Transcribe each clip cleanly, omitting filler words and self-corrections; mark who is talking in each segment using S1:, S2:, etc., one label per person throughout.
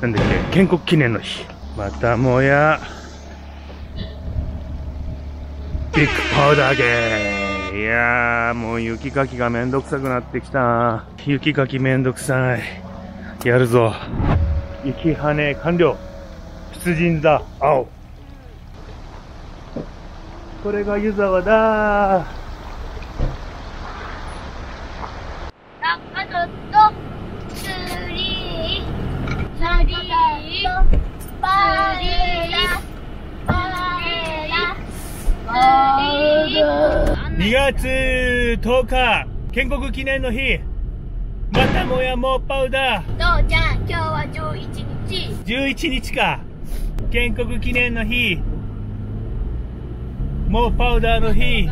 S1: なんだっけ、建国記念の日。またもやビッグパウダーゲー。いやー、もう雪かきがめんどくさくなってきた。雪かきめんどくさい。やるぞ。雪跳ね完了。出陣座青。これが湯沢だ。2月10日、建国記念の日。またもやもうパウダー。
S2: 父ちゃん、今日は11日。
S1: 11日か。建国記念の日。もうパウダーの日。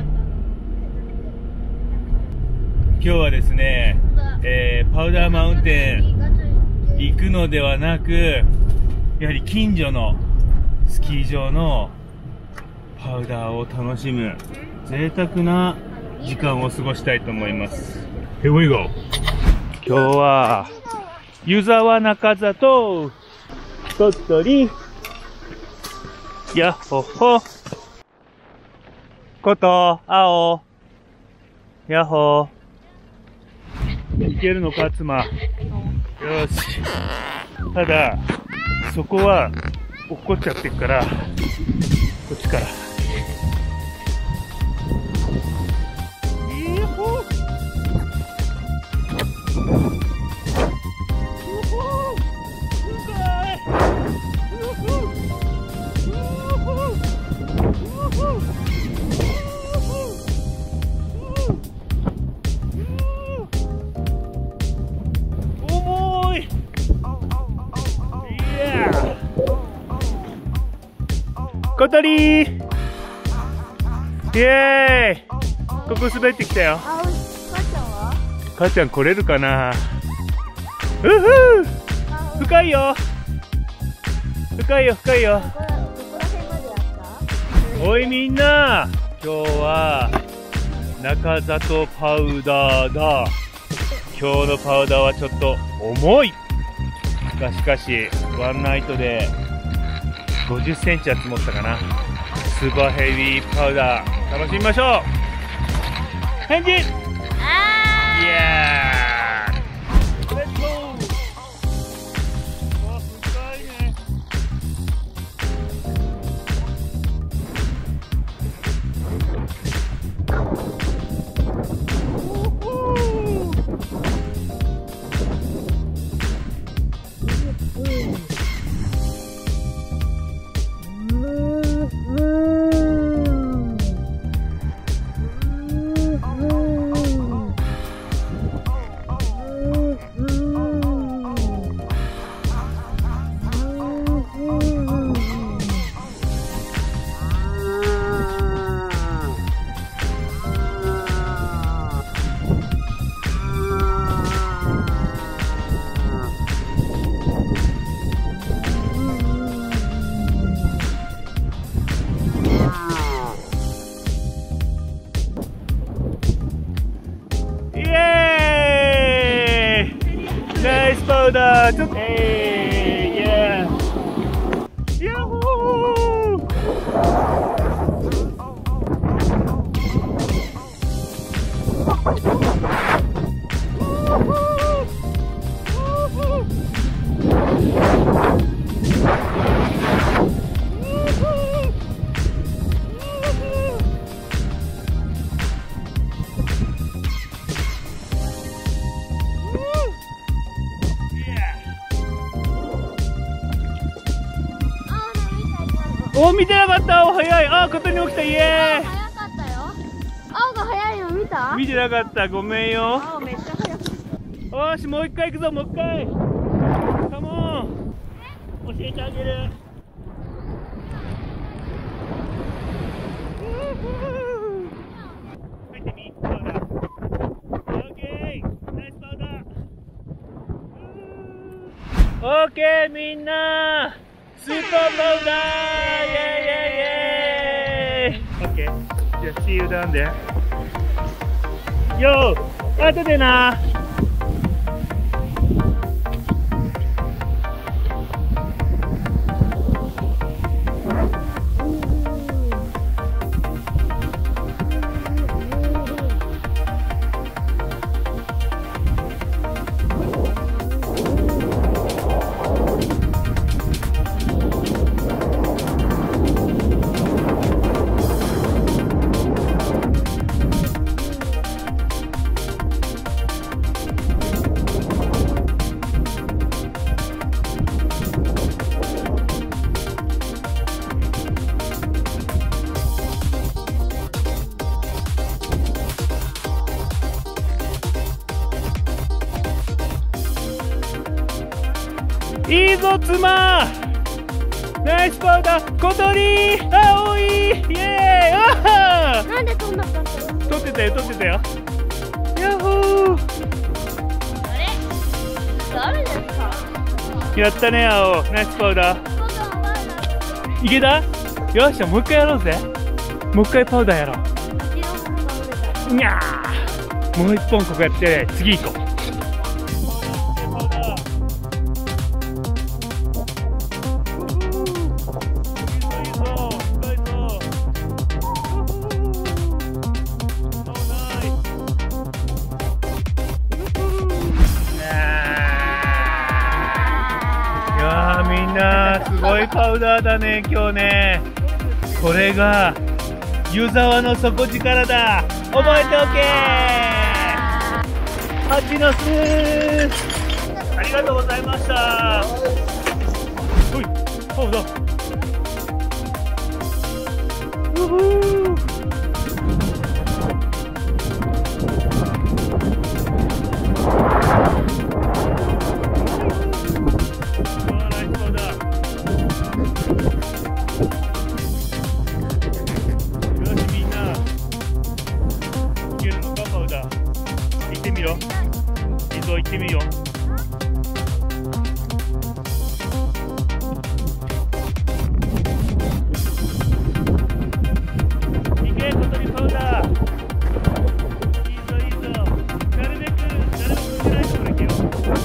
S1: 今日はですね、パウダーマウンテン行くのではなく、やはり近所のスキー場のパウダーを楽しむ贅沢な時間を過ごしたいと思います。Here we go! 今日は湯沢中里鳥取やっほほこと青やっほいけるのか妻。よし。ただそこは落っこっちゃってるからこっちから。小鳥ー、イエーイ。ここ滑ってきたよ。
S2: 母ちゃんは？
S1: 母ちゃん来れるかな。うふー、深いよ深いよ深いよ。
S2: どこら辺までやった？
S1: おいみんな、今日は中里パウダーだ。今日のパウダーはちょっと重いが、しかしワンナイトで50センチは積もったかな。スーパーヘビーパウダー楽しみましょう。返事。イエーイ。レッツゴー。深いね。ナイスパウダー。ちょっと、イエーイ。ヤッホー。お、見てなかった。お、早い。あ、ことに起きた。イエーイ。
S2: 早かったよ。青が早いの見た？
S1: 見てなかった。ごめんよ。
S2: 青めっちゃ早かっ
S1: よし、もう一回行くぞ。もう一回。カモン。教えてあげる。入ってみ。パウダー。オッケー。ナイスパウダー。オッケー、みんな。スーパーパウダー。イエーイイエーイイエーイ。オッケー。じゃあ See you down there。よー、後でな。 の妻。ナイスパウダー、小鳥、青い、イエーイ。あ
S2: なんで飛んだかったの？
S1: ー、撮ってたよ、撮ってたよ。ヤッホー。
S2: あれ？誰ですか？
S1: やったね、青。ナイスパウダー。いけた？よっしゃ、もう一回やろうぜ。もう一回パウダーやろう。にゃー。もう一本ここやって、次行こう。みんなすごいパウダーだね今日ね。これが湯沢の底力だ。覚えておけ。ハチノス、ありがとうございました。おい、パウダー。うふー。行ってみよう。いけ、小鳥パウダー。いいぞいいぞ。なるべく誰も踏んでないところ行けよ。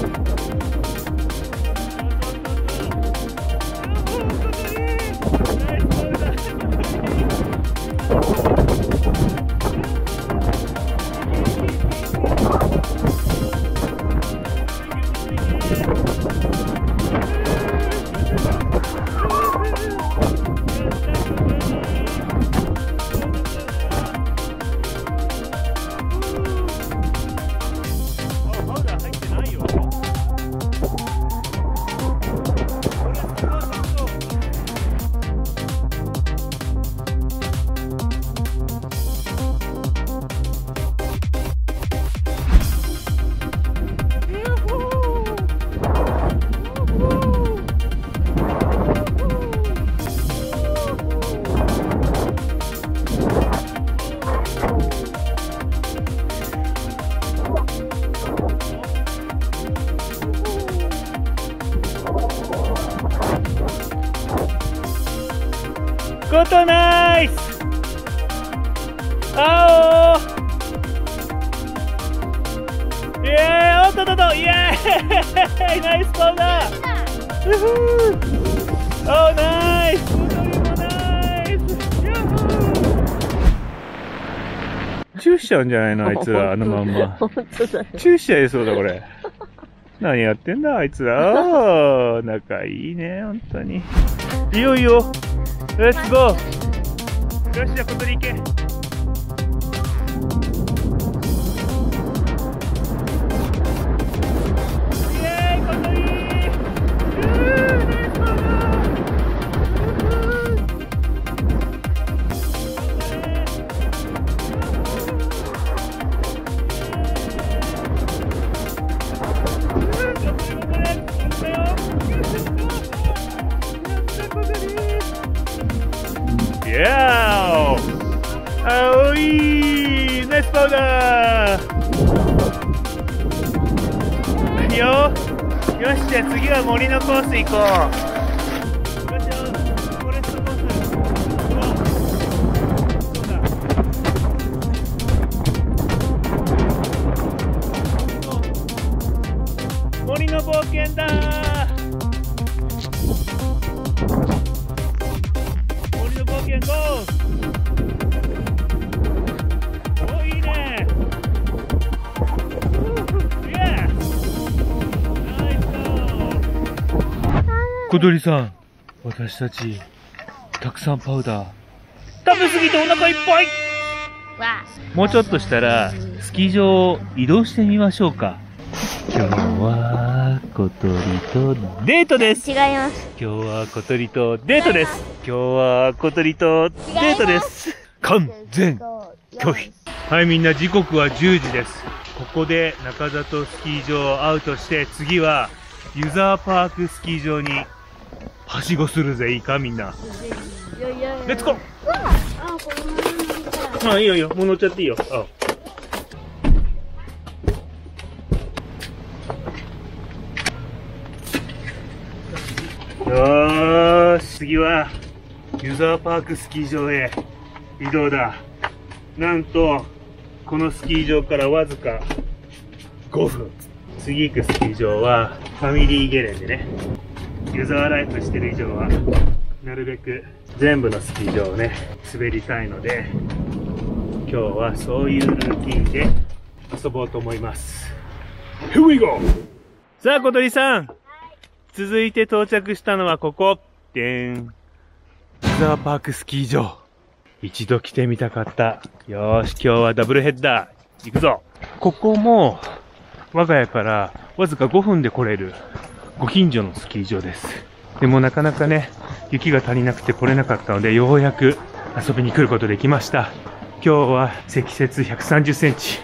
S1: ことナイス。青。イエーイ、おっとっとっと、イエーイ、ナイスパウダー。うふー。おー、ナイス。小鳥もナイス。ヤッホー。チューしちゃうんじゃないのあいつら、あのまんま。
S2: 本当だよ。
S1: チューしちゃいそうだこれ。何やってんだあいつら。おー、仲いいね本当に。いいよいいよ。レッツゴー。よし、じゃあ小鳥行け。イエーイ、小鳥。イエーイ、青いナイスパウダー。何よ。よし、じゃあ次は森のコース行こう。よしよ、フォレストコース。そうだ。森の冒険だ。ゴー。お、いいね。小鳥さん、私たちたくさんパウダー食べ過ぎてお腹いっぱい。もうちょっとしたらスキー場を移動してみましょうか。今日は小鳥とデートです。
S2: 違います。
S1: 今日は小鳥とデートです。今日は小鳥とデートです。完全拒否。はい、みんな時刻は10時です。ここで中里スキー場をアウトして、次は湯沢パークスキー場にはしごするぜ。いいかみんな。レッツゴー。あ、いいよいいよ。もう乗っちゃっていいよ。よーし、次は湯沢パークスキー場へ移動だ。なんとこのスキー場からわずか5分。次行くスキー場はファミリーゲレンでね、湯沢ライフしてる以上はなるべく全部のスキー場をね滑りたいので、今日はそういうルーティンで遊ぼうと思います。 Here we go! さあ小鳥さん、続いて到着したのはここでん、湯沢パークスキー場。一度来てみたかった。よーし、今日はダブルヘッダー行くぞ。ここも我が家からわずか5分で来れるご近所のスキー場です。でもなかなかね、雪が足りなくて来れなかったので、ようやく遊びに来ることできました。今日は積雪130センチ。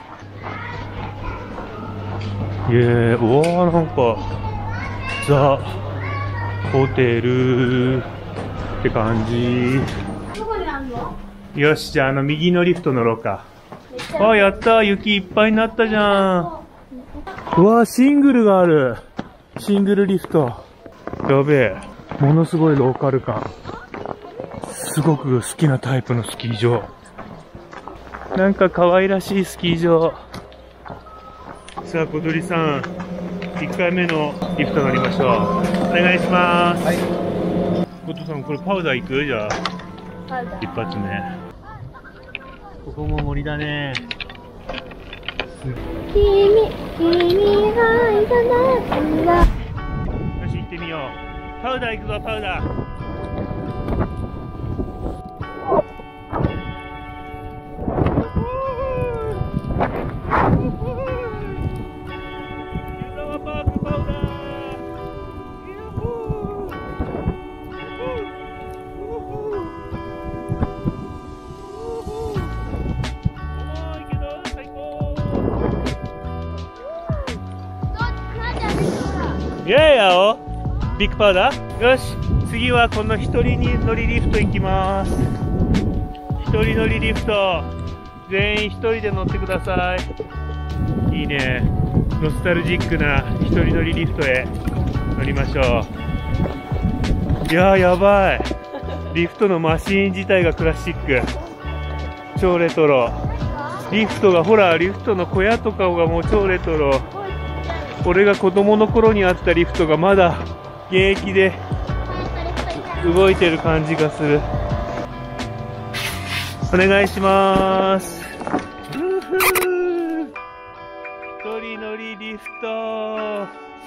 S1: おー、なんかザ・ホテルって感じ。よし、じゃあ右のリフト乗ろうか。あ、やったー、雪いっぱいになったじゃん。うわー、シングルがある。シングルリフト。やべえ。ものすごいローカル感。すごく好きなタイプのスキー場。なんか可愛らしいスキー場。さあ、小鳥さん、1回目のリフト乗りましょう。お願いします。はい。小鳥さん、これパウダー行く？じゃあ。一発目。ここも森だね。
S2: 君がいたなんだ。
S1: よし、行ってみよう。パウダー行くぞ、パウダー。湯沢パークパウダー。イェーイやおビッグパウダー。よし、次はこの一人乗りリフト行きます。一人乗りリフト、全員一人で乗ってください。いいね、ノスタルジックな一人乗りリフトへ乗りましょう。いやー、やばい。リフトのマシーン自体がクラシック、超レトロ。リフトがほら、リフトの小屋とかがもう超レトロ。俺が子供の頃にあったリフトがまだ現役で動いてる感じがする。お願いします。一人乗りリフト。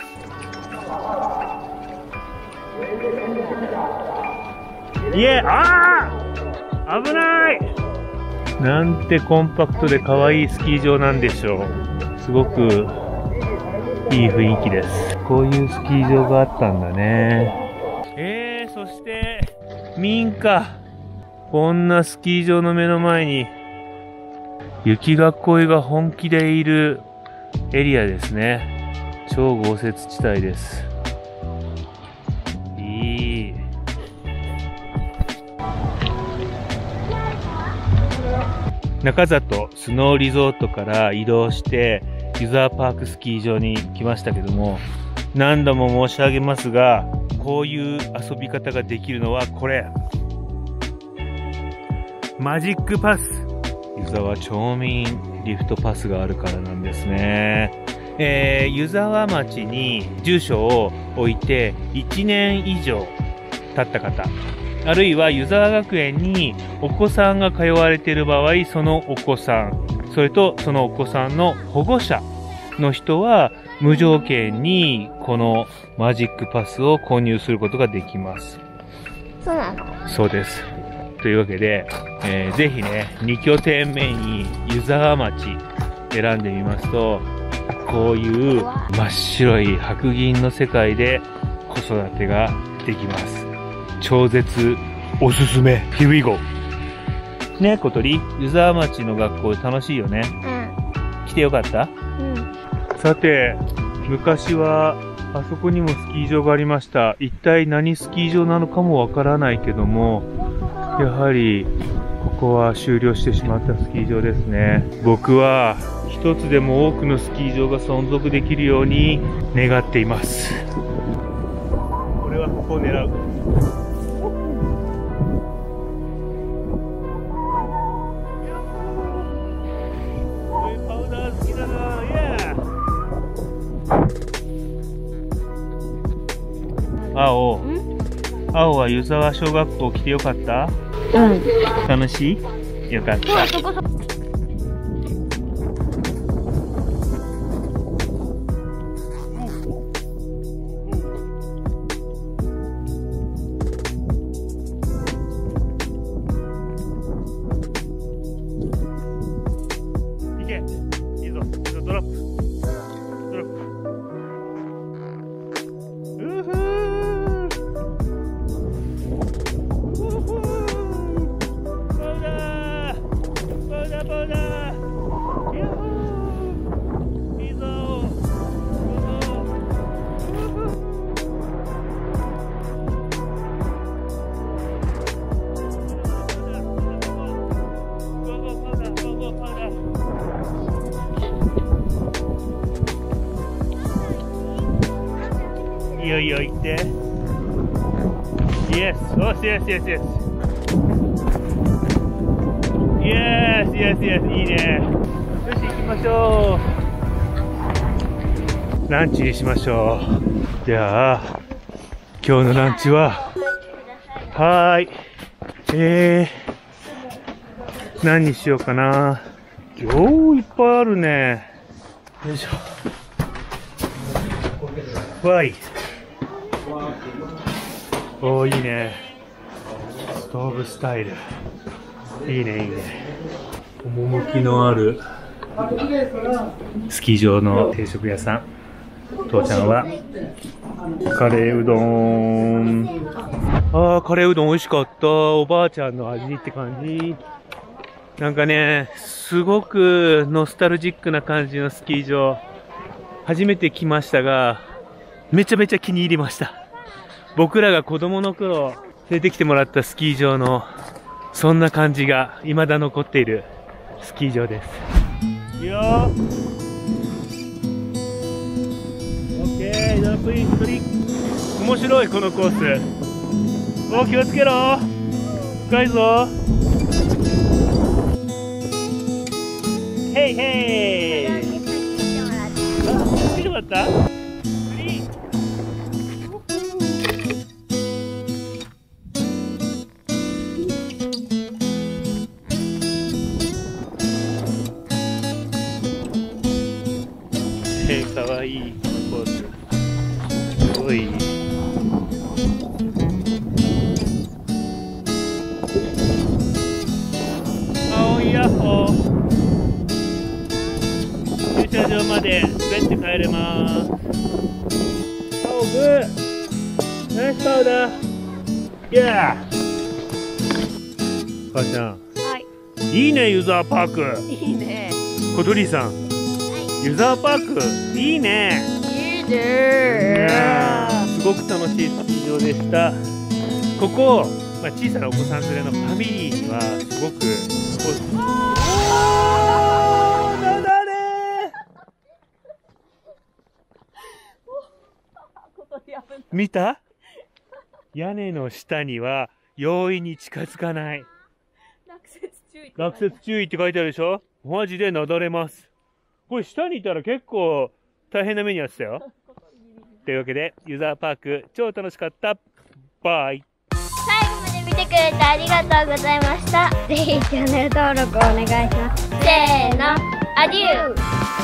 S1: いえ、危ない。なんてコンパクトで可愛いスキー場なんでしょう。すごくいい雰囲気です。こういうスキー場があったんだね。そして民家。こんなスキー場の目の前に雪囲いが本気でいるエリアですね。超豪雪地帯です。いい。中里スノーリゾートから移動して湯沢パークスキー場に来ましたけども、何度も申し上げますが、こういう遊び方ができるのはこれ、マジックパス。湯沢町民リフトパスがあるからなんですね。湯沢町に住所を置いて1年以上経った方、あるいは湯沢学園にお子さんが通われている場合、そのお子さん、それとそのお子さんの保護者の人は無条件にこのマジックパスを購入することができます。
S2: そうなの？
S1: そうです。というわけで、ぜひね、2拠点目に湯沢町選んでみますと、こういう真っ白い白銀の世界で子育てができます。超絶おすすめ。Here we go! ね、小鳥、湯沢町の学校楽しいよね。
S2: うん。
S1: 来てよかった？
S2: うん。
S1: さて、昔はあそこにもスキー場がありました。一体何スキー場なのかもわからないけども、やはりここは終了してしまったスキー場ですね。僕は一つでも多くのスキー場が存続できるように願っています。俺はここを狙う。パウダー好きだな。イエー。青は湯沢小学校来てよかった？
S2: うん。
S1: 楽しい？よかった。いけ、いいぞ、ドロップ。いいよいいよ、行って。イエス、おし、イエスイエスイエス。イエスイエスイエス、いいね。よし、行きましょう。ランチにしましょう。じゃあ、今日のランチは、何にしようかな。よういっぱいあるね。よいしょ。わい。おー、いいね。ストーブスタイル。いいね、いいね。趣のあるスキー場の定食屋さん。父ちゃんはカレーうどん。カレーうどん美味しかった。おばあちゃんの味って感じ。なんかね、すごくノスタルジックな感じのスキー場。初めて来ましたが、めちゃめちゃ気に入りました。僕らが子供の頃連れてきてもらったスキー場のそんな感じが未だ残っているスキー場です。いいよー。オッケー、ジャンプイン、トリック。面白いこのコース。お、気をつけろ。深いぞ。ヘイヘイ。見てもらった？かわいいコース。すごい。青いヤッホー。駐車場まで滑って帰れます。青グー。ナイスパウダー。イエー。母ちゃん。はい。いいね、ユーザーパーク。いいね。小鳥さん。ユーザーパークいいね。いいね。すごく楽しいスキー場でした。ここ、小さなお子さん連れのファミリーにはすごく見た？屋根の下には容易に近づかない。落雪注意って書いてあるでしょ。マジで雪崩ます。これ下にいたら結構大変な目に遭ってたよ。というわけでユーザーパーク超楽しかった。バイ。
S2: 最後まで見てくれてありがとうございました。ぜひチャンネル登録お願いします。せーの、アデュー。